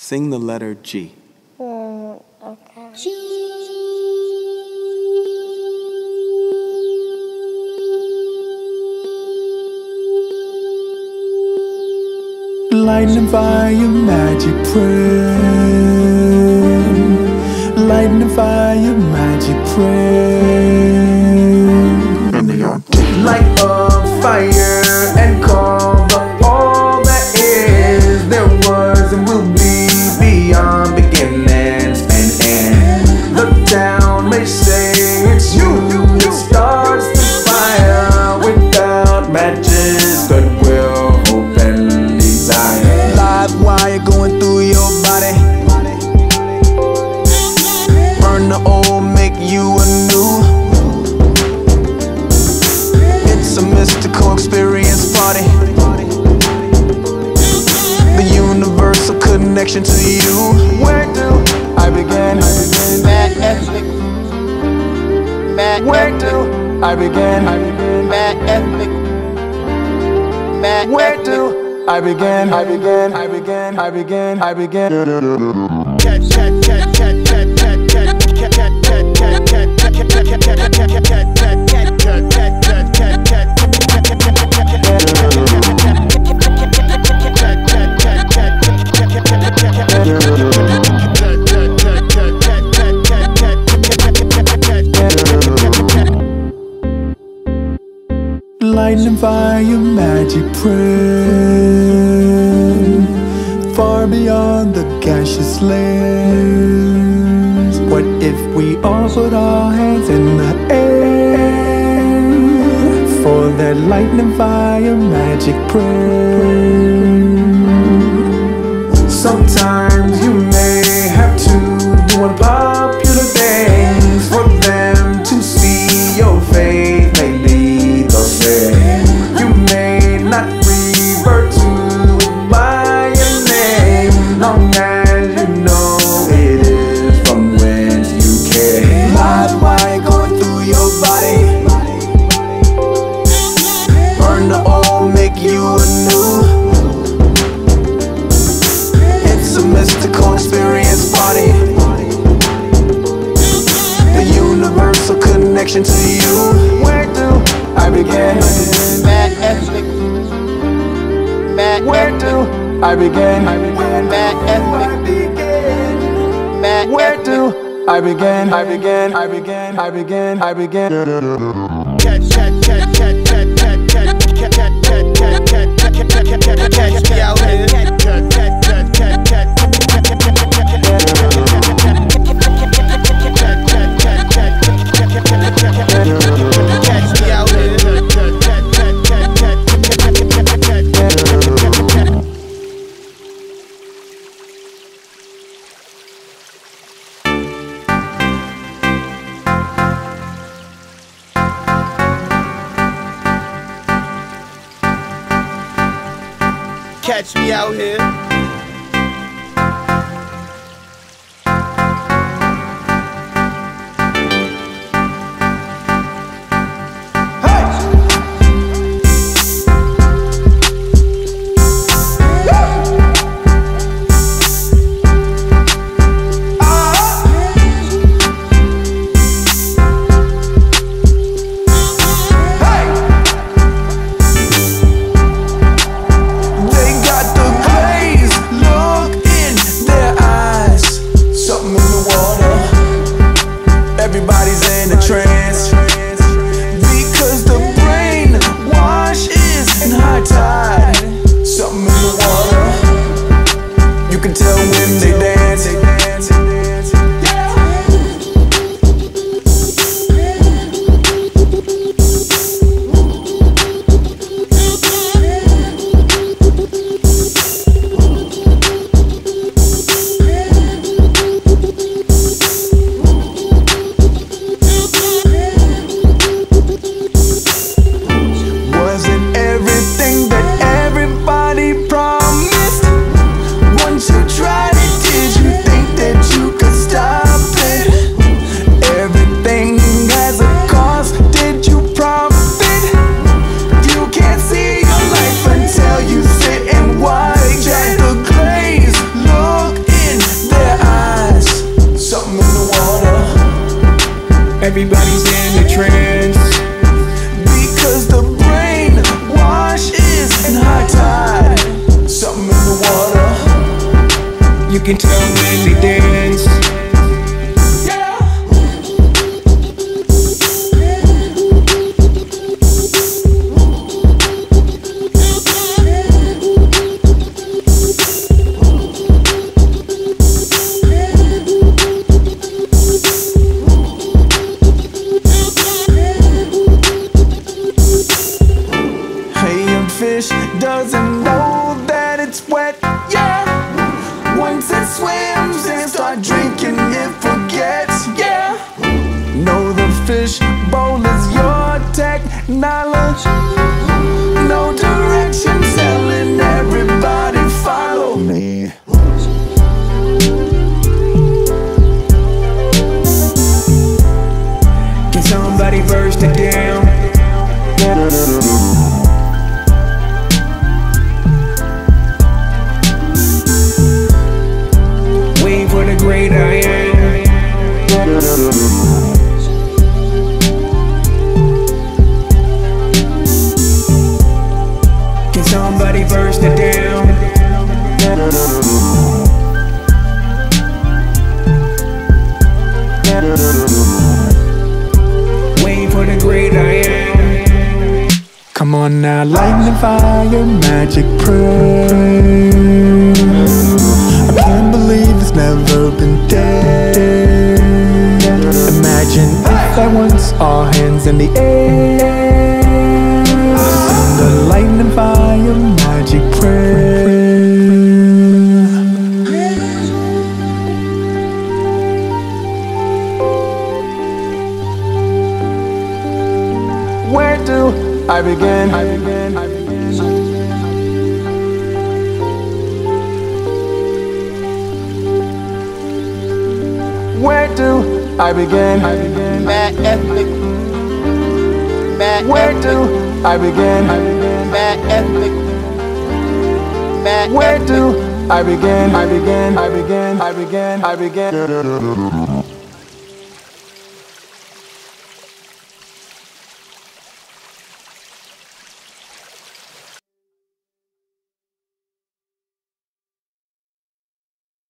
Sing the letter G. Okay. G. Lightning fire, magic prayer. Lightning fire, magic prayer. N.E.R.D. Light a fire and cover all that is. There was and will be beyond beginnings and ends. Look down, may say it's you. It starts the fire without matches, goodwill, hope and desire. Live wire going through your body. Burn the old, make you anew. It's a mystical experience party. The universal connection to you. Where do I begin? Mad ethnic. Mad Where ethnic. do I begin? Mad ethnic. Mad Where ethnic. do I begin? I begin. I begin. I begin. I begin. Lightning fire, magic prayer. Far beyond the gaseous layers. What if we all put our hands in the air for that lightning fire, magic prayer? Sometimes you may have to do unpopular things for them to see your faith may be the same. You may not revert to it by your name, long as you know it is from whence you came. Live wire going through your body. Burn the old, make you anew. It's a mystical experience party. The universal connection to you. Where do I begin? Mad ethnic. Mad Where ethnic. do I begin? Mad ethnic. Mad Where ethnic. do I begin? I begin. I begin. I begin. I begin. Catch me out here. Catch me out here. Catch me out here. They got the Everybody's in the trance, because the brain wash is in high tide. Something in the water, you can tell when they dance. Doesn't know that it's wet, yeah. Once it swims and start drinking, it forgets, yeah. Know the fish bowl is your technology. No direction, telling everybody follow me. Can somebody burst it down? For the great I am. Can somebody burst it down? Waiting for the great I am. Come on now, lightning, fire, magic, prayer. I can't believe it's never been dead. Imagine if at once all hands in the air. Send the lightning, fire, magic, prayer. Where do I begin? Where do I begin? Mad ethnic. Mad Where ethnic. do I begin? Mad ethnic. Mad Where ethnic. do I begin? I begin.